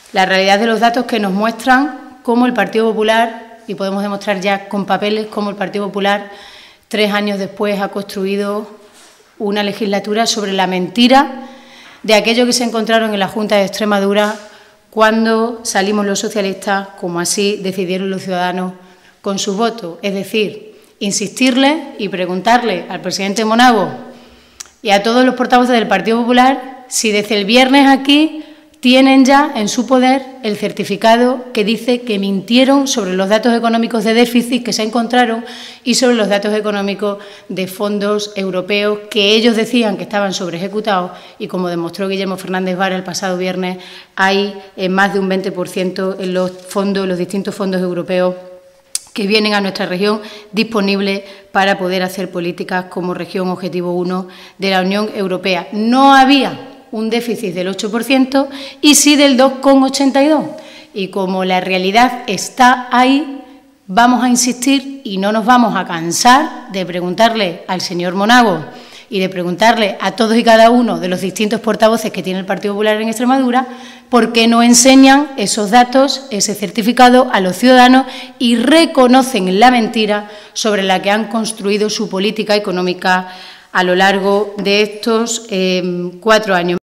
La realidad de los datos que nos muestran cómo el Partido Popular, y podemos demostrar ya con papeles cómo el Partido Popular, 3 años después, ha construido una legislatura sobre la mentira de aquello que se encontraron en la Junta de Extremadura cuando salimos los socialistas, como así decidieron los ciudadanos con sus votos. Es decir, insistirle y preguntarle al presidente Monago y a todos los portavoces del Partido Popular si desde el viernes aquí tienen ya en su poder el certificado que dice que mintieron sobre los datos económicos de déficit que se encontraron y sobre los datos económicos de fondos europeos que ellos decían que estaban sobreejecutados y, como demostró Guillermo Fernández Vara el pasado viernes, hay más de un 20% en los distintos fondos europeos que vienen a nuestra región disponibles para poder hacer políticas como región objetivo 1 de la Unión Europea. No había un déficit del 8% y sí del 2,82%. Y como la realidad está ahí, vamos a insistir y no nos vamos a cansar de preguntarle al señor Monago y de preguntarle a todos y cada uno de los distintos portavoces que tiene el Partido Popular en Extremadura por qué no enseñan esos datos, ese certificado a los ciudadanos y reconocen la mentira sobre la que han construido su política económica a lo largo de estos 4 años.